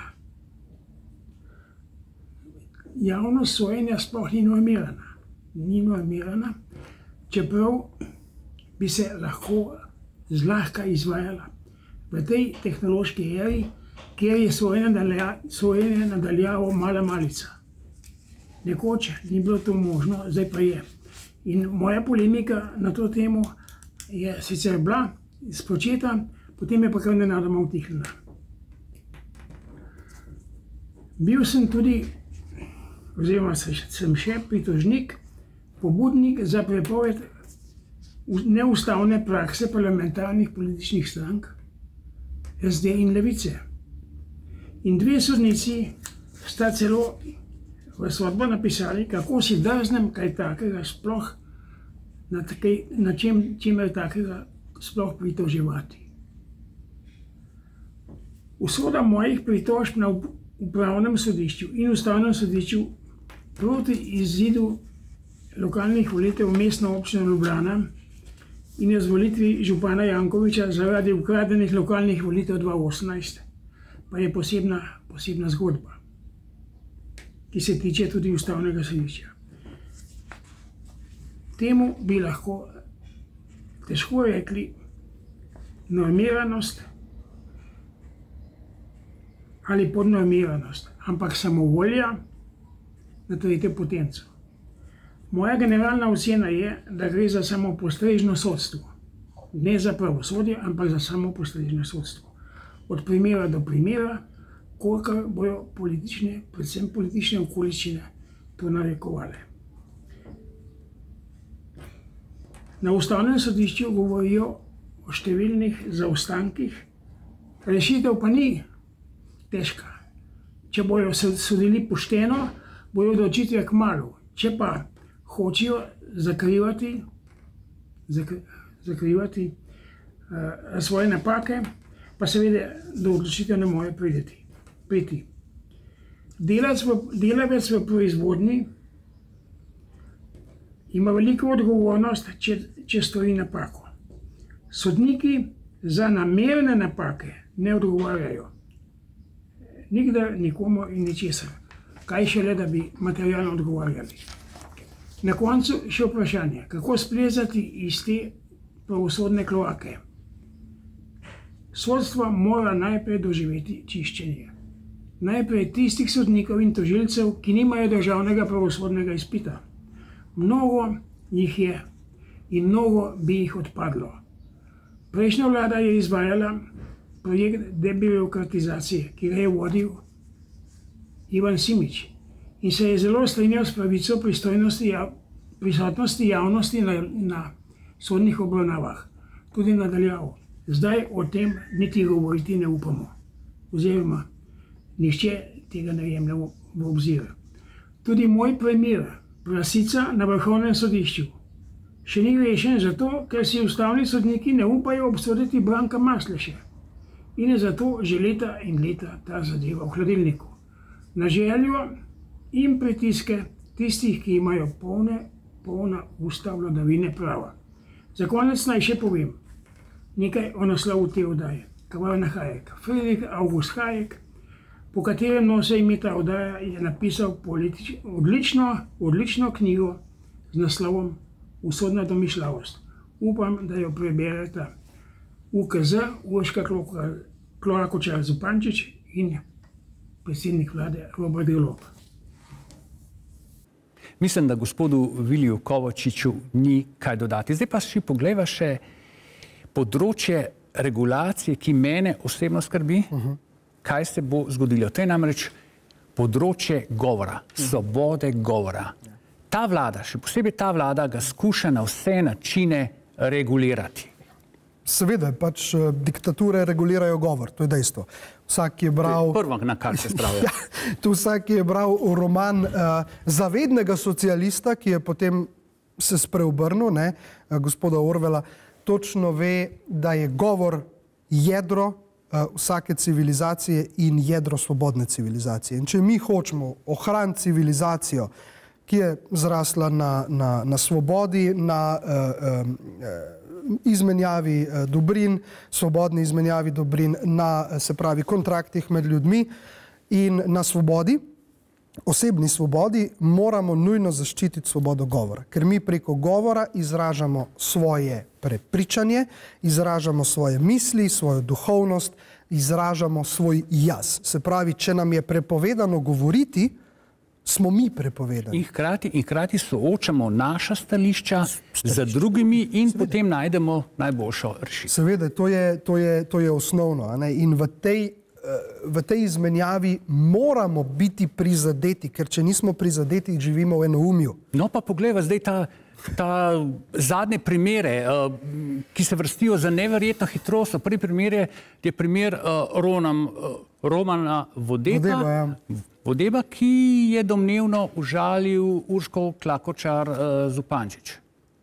Javnost sojenja sploh ni normirana. Ni normirana, čeprav bi se lahko zlahka izvajala. V tej tehnološki eri, kjer je sojenje nadaljavo mala malica. Nekoč ni bilo to možno, zdaj pa je. In moja polemika na to temo je sicer bila spočeta, potem je pa kar nenadoma utihnila. Bil sem tudi oziroma sem še pritožnik, pobudnik za prepoved neustavne prakse parlamentarnih političnih strank S D in Levice. In dve sodnici sta celo v sodbo napisali, kako si drznem kaj takega sploh, na, takaj, na čem, čemer takega sploh pritoževati. Usoda mojih pritožb na upravnem sodišču in ustavnem sodišču proti izidu lokalnih volitev v mestno občino Ljubljana in izvolitvi župana Jankovića zaradi ukradenih lokalnih volitev dva tisoč osemnajst pa je posebna, posebna zgodba, ki se tiče tudi ustavnega sodišča. Temu bi lahko težko rekli normiranost ali podnormiranost, ampak samovolja na tretjo potenco. Moja generalna ocena je, da gre za samopostrežno sodstvo. Ne za pravosodje, ampak za samopostrežno sodstvo. Od primera do primera, kolikor bojo politične, predvsem politične okoliščine to narekovale. Na ustavnem sodišču govorijo o številnih zaostankih, rešitev pa ni težka. Če bojo sodili pošteno, bojo odločitve kmalu. Če pa hočejo zakrivati, zakri, zakrivati uh, svoje napake, pa seveda do odločitev ne more priti. priti. Delavec v, delavec v proizvodnji ima veliko odgovornost, če, če stori napako. Sodniki za namerne napake ne odgovarjajo. Nikdar, nikomu in ničesar. Kaj šele, da bi materialno odgovarjali. Na koncu še vprašanje, kako splezati iz te pravosodne kloake. Sodstvo mora najprej doživeti čiščenje. Najprej tistih sodnikov in tožilcev, ki nimajo državnega pravosodnega izpita. Mnogo jih je in mnogo bi jih odpadlo. Prejšnja vlada je izvajala projekt debirokratizacije, ki ga je vodil Ivan Simič in se je zelo strinjal s pravico pristojnosti, prisotnosti javnosti na, na sodnih obravnavah, tudi nadaljavo. Zdaj o tem niti govoriti ne upamo, oziroma nihče tega ne jemlje v obzir. Tudi moj primer, Prasica na Vrhovnem sodišču, še ni rešen zato, ker si ustavni sodniki ne upajo obsoditi Branka Masleše in je zato že leta in leta ta zadeva v hladilniku. Na željo in pritiske tistih, ki imajo polne, polna usta vladavine prava. Za konec naj še povem nekaj o naslovu te oddaje. Kavarna Hajek. Friedrich August Hayek, po katerem nose ime ta oddaja, je napisal politič, odlično, odlično knjigo z naslovom Usodna domišljavost. Upam, da jo preberete U K Z, Urška Klorakočar Zupančič in predsednik vlade Robert Golob. Mislim, da gospodu Viliju Kovačiču ni kaj dodati. Zdaj pa si poglejva še področje regulacije, ki mene osebno skrbi. Uh-huh. Kaj se bo zgodilo? To je namreč področje govora, svobode govora. Ta vlada, še posebej ta vlada, ga skuša na vse načine regulirati. Seveda, pač diktature regulirajo govor, to je dejstvo. Vsak, ki je bral... Prvo, na kar se spravijo. Ja, tu vsak, ki je bral roman uh, zavednega socialista, ki je potem se spreobrnil, ne, gospoda Orwella, točno ve, da je govor jedro uh, vsake civilizacije in jedro svobodne civilizacije. In če mi hočemo ohraniti civilizacijo, ki je zrasla na, na, na svobodi, na uh, uh, izmenjavi uh, dobrin, svobodni izmenjavi dobrin, na, se pravi, kontraktih med ljudmi in na svobodi, osebni svobodi, moramo nujno zaščititi svobodo govora. Ker mi preko govora izražamo svoje prepričanje, izražamo svoje misli, svojo duhovnost, izražamo svoj jaz. Se pravi, če nam je prepovedano govoriti, smo mi prepovedani. In hkrati, in hkrati soočamo naša stališča z drugimi in Seveda. Potem najdemo najboljšo rešitev. Seveda, to je, to je, to je osnovno. A ne? In v tej v tej izmenjavi moramo biti prizadeti, ker če nismo prizadeti, živimo v enoumju. No pa poglejva zdaj ta, ta zadnje primere, ki se vrstijo za neverjetno hitrost. Prvi primer je, je primer Ronam, Romana Vodeba, Vodeba, ja. Vodeba, ki je domnevno užalil Urško Klakočar Zupančič.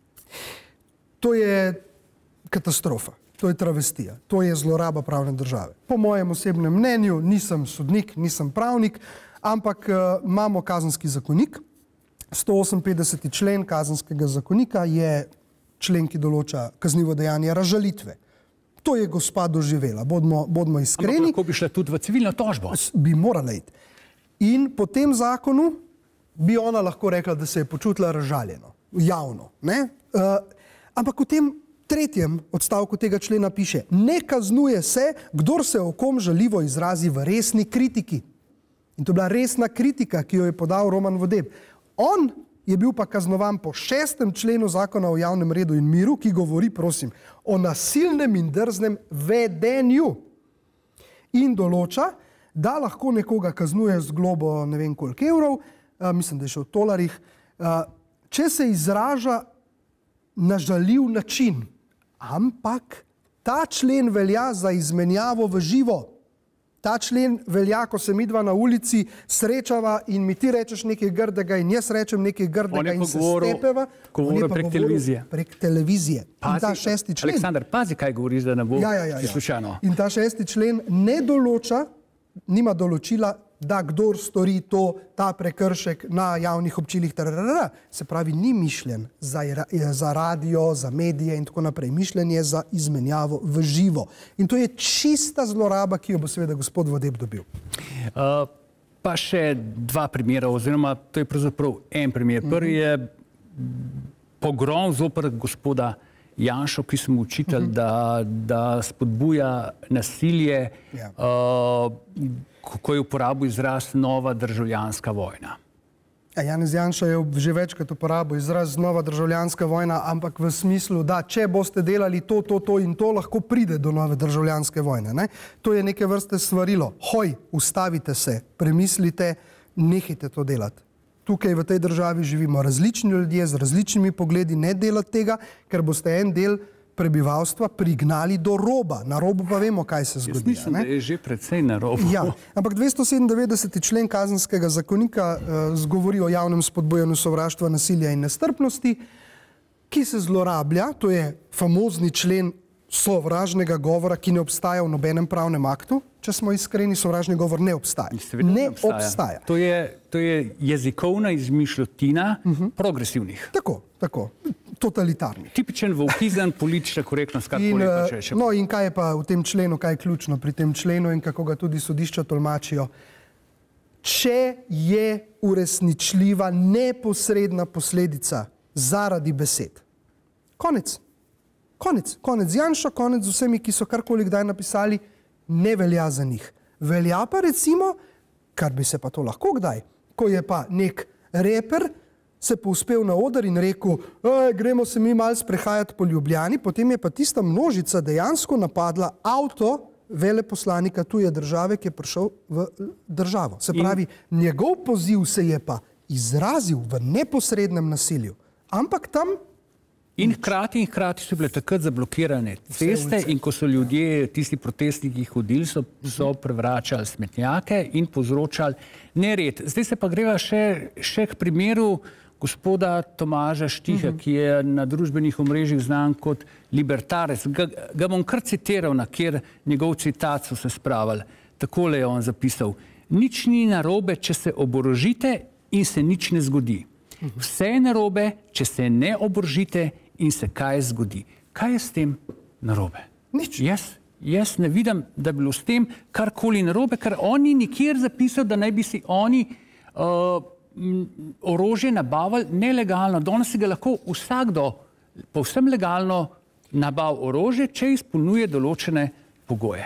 To je katastrofa. To je travestija, to je zloraba pravne države. Po mojem osebnem mnenju, nisem sodnik, nisem pravnik, ampak uh, imamo kazenski zakonik. sto oseminpetdeseti člen kazenskega zakonika je člen, ki določa kaznivo dejanje razžalitve. To je gospa doživela, bodimo, bodimo iskreni. Ampak lahko bi šla tudi v civilno tožbo. Bi morala iti. In po tem zakonu bi ona lahko rekla, da se je počutila razžaljeno, javno. Ne? Uh, ampak v tem tretjem odstavku tega člena piše, ne kaznuje se, kdor se o kom žaljivo izrazi v resni kritiki. In to je bila resna kritika, ki jo je podal Roman Vodeb. On je bil pa kaznovan po šestem členu zakona o javnem redu in miru, ki govori, prosim, o nasilnem in drznem vedenju. In določa, da lahko nekoga kaznuje z globo ne vem koliko evrov, a, mislim, da je še v tolarjih, a, če se izraža na žaljiv način. Ampak ta člen velja za izmenjavo v živo. Ta člen velja, ko se midva na ulici srečava in mi ti rečeš nekaj grdega in jaz rečem nekaj grdega in se stepeva. Govoril prek televizije. Prek televizije. Pazi, in ta šesti člen. Aleksandar, pazi, kaj govoriš, da ne bo ja, ja, ja, ja. slučajno. In ta šesti člen ne določa, nima določila, da kdor stori to, ta prekršek na javnih občilih, tararara, se pravi, ni mišljen za, za radio, za medije in tako naprej. Mišljen je za izmenjavo v živo. In to je čista zloraba, ki jo bo seveda gospod Vodeb dobil. Uh, pa še dva primera, oziroma to je pravzaprav en primer. Prvi je pogrom zoper gospoda Janšo, ki smo učitelj, uh-huh. da, da spodbuja nasilje, ja. uh, ko je uporabil izraz nova državljanska vojna. Ja, Janez Janša je že večkrat uporabil izraz nova državljanska vojna, ampak v smislu, da če boste delali to, to, to in to, lahko pride do nove državljanske vojne. Ne? To je neke vrste svarilo. Hoj, ustavite se, premislite, nehajte to delati. Tukaj v tej državi živimo različni ljudje z različnimi pogledi, ne delati tega, ker boste en del prebivalstva prignali do roba. Na robu pa vemo, kaj se zgodi. Jaz mislim, ne? da je že precej na robu. Ja, ampak dvesto sedemindevetdeseti člen kazenskega zakonika uh, govori o javnem spodbujanju sovraštva, nasilja in nestrpnosti, ki se zlorablja, to je famozni člen sovražnega govora, ki ne obstaja v nobenem pravnem aktu. Če smo iskreni, sovražni govor ne obstaja. Ne, ne obstaja. obstaja. To je, to je jezikovna izmišljotina uh-huh. progresivnih. Tako, tako. Totalitarnih. Tipičen volkizem, politična korektnost, karkoli hočeš. No in kaj je pa v tem členu, kaj je ključno pri tem členu in kako ga tudi sodišča tolmačijo? Če je uresničljiva neposredna posledica zaradi besed. Konec. Konec. Konec Janša, konec z vsemi, ki so karkoli kdaj napisali, ne velja za njih. Velja pa recimo, kar bi se pa to lahko kdaj, ko je pa nek reper se povzpel na oder in rekel, gremo se mi malo sprehajati po Ljubljani, potem je pa tista množica dejansko napadla avto veleposlanika tuje države, ki je prišel v državo. Se pravi, in njegov poziv se je pa izrazil v neposrednem nasilju, ampak tam In hkrati in hkrati so bile takrat zablokirane ceste in ko so ljudje, tisti protestniki hodili, so, so prevračali smetnjake in povzročali nered. Zdaj se pa greva še, še k primeru gospoda Tomaža Štiha, uh-huh. ki je na družbenih omrežjih znan kot libertarec. Ga, ga bom kar citiral, na kjer njegov citat so se spravili. Takole je on zapisal. Nič ni narobe, če se oborožite in se nič ne zgodi. Vse je narobe, če se ne oborožite in se kaj zgodi. Kaj je s tem narobe? Nič. Jaz, jaz ne vidim, da bi bilo s tem karkoli narobe, ker on ni nikjer zapisal, da naj bi si oni uh, orožje nabavili nelegalno. Danes si ga lahko vsakdo povsem legalno nabav orožje, če izpolnjuje določene pogoje.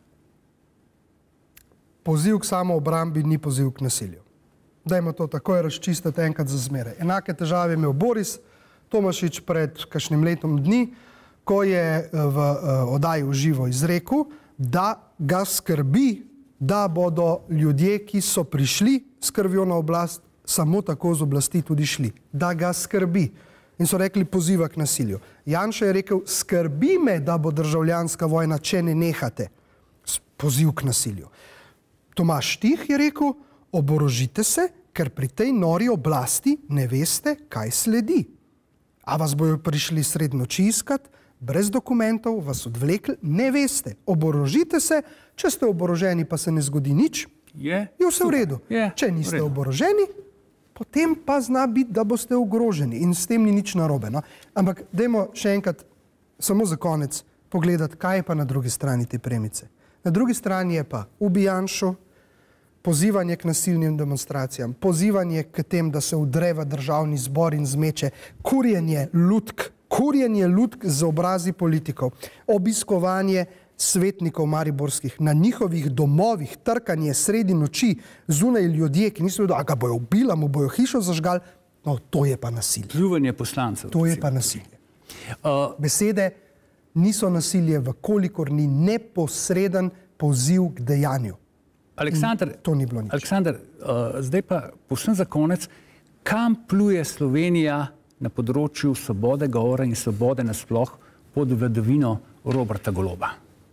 Poziv k samoobrambi ni poziv k nasilju. Dajmo to takoj razčistiti enkrat za zmeraj. Enake težave je imel Boris Tomašič pred kakšnim letom dni, ko je v oddaji v živo izrekel, da ga skrbi da bodo ljudje, ki so prišli s krvjo na oblast, samo tako z oblasti tudi šli. Da ga skrbi. In so rekli, poziva k nasilju. Janša je rekel, skrbi me, da bo državljanska vojna, če ne nehate. Poziv k nasilju. Tomaž Štih je rekel, oborožite se, ker pri tej nori oblasti ne veste, kaj sledi. A vas bojo prišli sred noči iskat, brez dokumentov, vas odvlekli, ne veste. Oborožite se, če ste oboroženi, pa se ne zgodi nič, je, je vse v redu. Je, če niste oboroženi, potem pa zna biti, da boste ogroženi in s tem ni nič narobe. No? Ampak dajmo še enkrat, samo za konec, pogledati, kaj je pa na drugi strani te premice. Na drugi strani je pa ubijanšo, pozivanje k nasilnim demonstracijam, pozivanje k tem, da se vdre v državni zbor in zmeče, kurjenje lutk, kurjenje lutk z obrazi politikov, obiskovanje svetnikov mariborskih na njihovih domovih, trkanje sredi noči, zunaj ljudje, ki niso vedeli, a ga bojo ubila, mu bojo hišo zažgali, no to je pa nasilje. Pljuvanje poslancev. To je pa nasilje. Uh, Besede niso nasilje, vkolikor ni neposreden poziv k dejanju. Aleksandar, to ni bilo nič. Aleksandar, uh, zdaj pa povsem za konec, kam pluje Slovenija na področju svobode govora in svobode nasploh pod vladavino Roberta Goloba?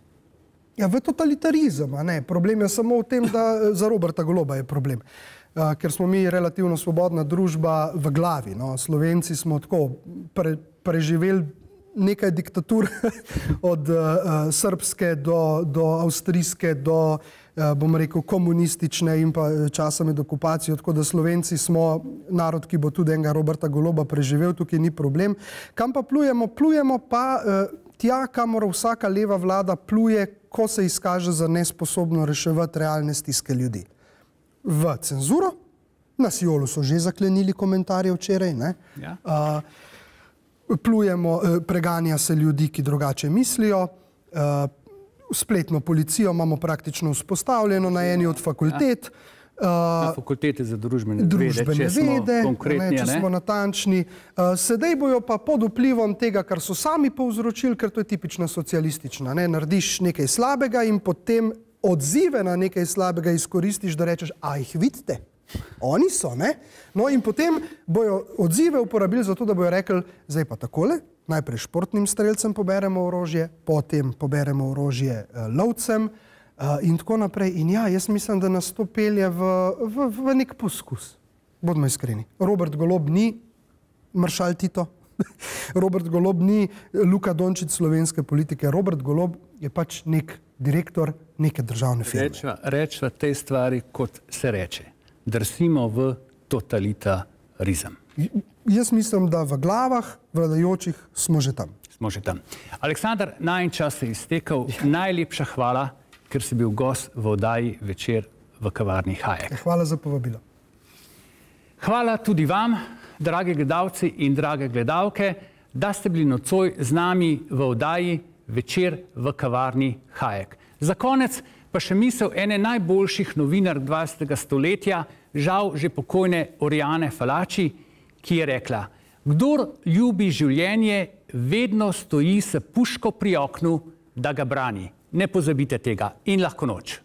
Ja, v totalitarizem, a ne. Problem je samo v tem, da za Roberta Goloba je problem. Uh, ker smo mi relativno svobodna družba v glavi. No. Slovenci smo tako pre, preživeli nekaj diktatur od uh, srbske do, do avstrijske, do bom rekel, komunistične in pa časa med okupacijo, tako da Slovenci smo narod, ki bo tudi enega Roberta Goloba preživel, tukaj ni problem. Kam pa plujemo? Plujemo pa tja, kamor vsaka leva vlada pluje, ko se izkaže za nesposobno reševati realne stiske ljudi. V cenzuro, na Siolu so že zaklenili komentarje včeraj, ne? Ja. Uh, plujemo, preganja se ljudi, ki drugače mislijo, uh, spletno policijo imamo praktično vzpostavljeno na eni od fakultet. Na fakultete za družbene, družbene vede, če vede, smo konkretni, če smo natančni. Sedaj bojo pa pod vplivom tega, kar so sami povzročili, ker to je tipična socialistična. Ne? Narediš nekaj slabega in potem odzive na nekaj slabega izkoristiš, da rečeš, a jih vidite? Oni so, ne? No in potem bojo odzive uporabili za to, da bojo rekli, zdaj pa takole, najprej športnim strelcem poberemo orožje, potem poberemo orožje uh, lovcem uh, in tako naprej. In ja, jaz mislim, da nas to pelje v, v, v nek poskus. Bodimo iskreni. Robert Golob ni maršal Tito, Robert Golob ni Luka Dončić slovenske politike, Robert Golob je pač nek direktor neke državne firme. Rečva, rečva tej stvari, kot se reče. Drsimo v totalitarizem. Jaz mislim, da v glavah vladajočih smo že tam. Smo že tam. Aleksandar, najin čas se je iztekel. Najlepša hvala, ker si bil gost v oddaji Večer v kavarni Hajek. Hvala za povabilo. Hvala tudi vam, dragi gledalci in drage gledalke, da ste bili nocoj z nami v oddaji Večer v kavarni Hajek. Za konec pa še misel ene najboljših novinark dvajsetega stoletja, žal že pokojne Oriane Fallaci, ki je rekla, kdor ljubi življenje, vedno stoji s puško pri oknu, da ga brani. Ne pozabite tega in lahko noč.